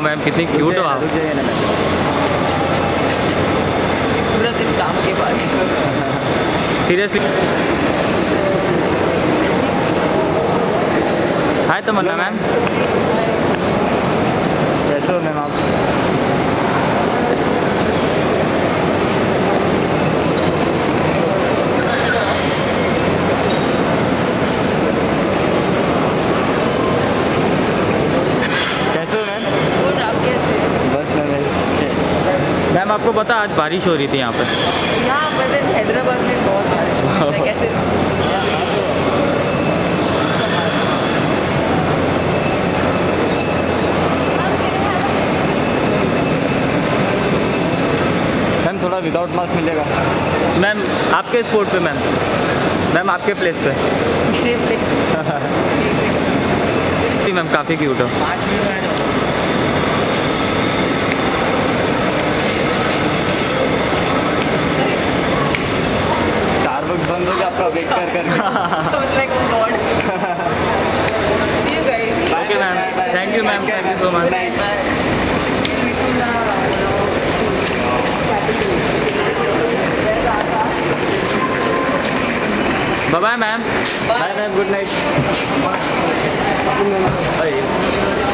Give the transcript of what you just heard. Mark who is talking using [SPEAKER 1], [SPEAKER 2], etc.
[SPEAKER 1] Ma'am, कितनी cute हो आप।
[SPEAKER 2] पूरा दिन काम के बाद
[SPEAKER 1] सीरियसली। हाय तमन्ना मैम, कैसे हो मैम आप? मैम आपको पता आज बारिश हो रही थी यहाँ पर?
[SPEAKER 2] यहाँ पर हैदराबाद में बहुत बारिश कैसे।
[SPEAKER 1] मैम थोड़ा विदाउट मास्क मिलेगा मैम आपके स्पॉट पे। मैम आपके प्लेस पे।
[SPEAKER 2] मेरे प्लेस
[SPEAKER 1] मैम काफ़ी क्यूट हो। बंद हो गया आपका वेट कर okay ma'am, thank you ma'am, thank you so much. Bye bye ma'am, bye ma'am, good night.